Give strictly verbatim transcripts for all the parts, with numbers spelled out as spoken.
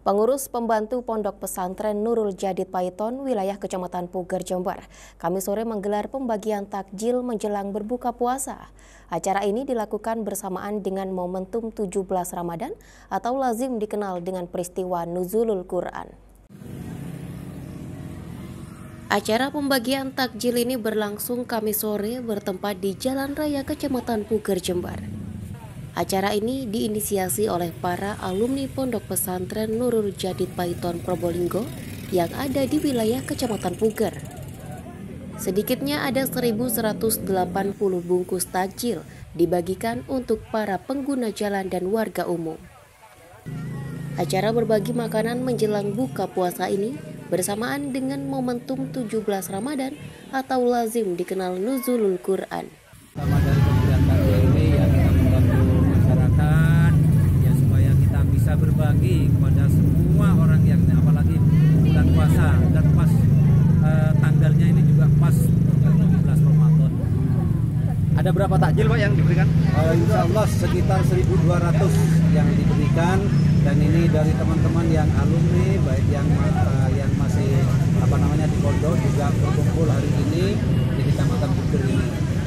Pengurus pembantu Pondok Pesantren Nurul Jadid Paiton, wilayah Kecamatan Puger, Jember, Kamis sore menggelar pembagian takjil menjelang berbuka puasa. Acara ini dilakukan bersamaan dengan momentum tujuh belas Ramadan atau lazim dikenal dengan peristiwa Nuzulul Quran. Acara pembagian takjil ini berlangsung Kamis sore bertempat di Jalan Raya Kecamatan Puger, Jember. Acara ini diinisiasi oleh para alumni Pondok Pesantren Nurul Jadid Paiton Probolinggo yang ada di wilayah Kecamatan Puger. Sedikitnya ada seribu seratus delapan puluh bungkus takjil dibagikan untuk para pengguna jalan dan warga umum. Acara berbagi makanan menjelang buka puasa ini bersamaan dengan momentum tujuh belas Ramadan atau lazim dikenal Nuzulul Quran. Sama dari pemberian takjil ini ya kita membantu masyarakat ya supaya kita bisa berbagi kepada semua orang yang apalagi bulan puasa dan pas eh, tanggalnya ini juga pas tujuh belas Ramadan. Ada berapa takjil Pak yang diberikan? Uh, insya Allah sekitar seribu dua ratus yang diberikan dan ini dari teman-teman yang alumni baik yang uh, yang masih apa namanya di pondok juga berkumpul hari ini di Kecamatan Puger ini.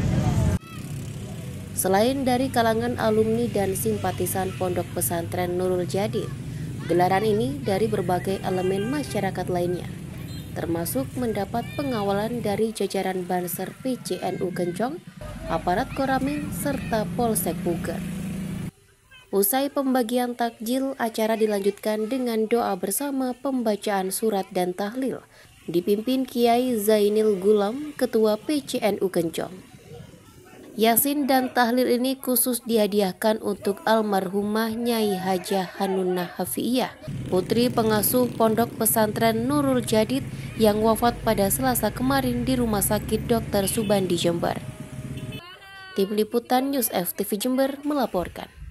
Selain dari kalangan alumni dan simpatisan Pondok Pesantren Nurul Jadid, gelaran ini dari berbagai elemen masyarakat lainnya, termasuk mendapat pengawalan dari jajaran Banser P C N U Kencong, aparat Koramil, serta Polsek Puger. Usai pembagian takjil, acara dilanjutkan dengan doa bersama pembacaan surat dan tahlil, dipimpin Kiai Zainil Gulam, Ketua P C N U Kencong. Yasin dan tahlil ini khusus dihadiahkan untuk almarhumah Nyai Hajah Hanunah Hafiyah, putri pengasuh Pondok Pesantren Nurul Jadid yang wafat pada Selasa kemarin di Rumah Sakit Dokter Subandi, Jember. Tim Liputan News F T V Jember melaporkan.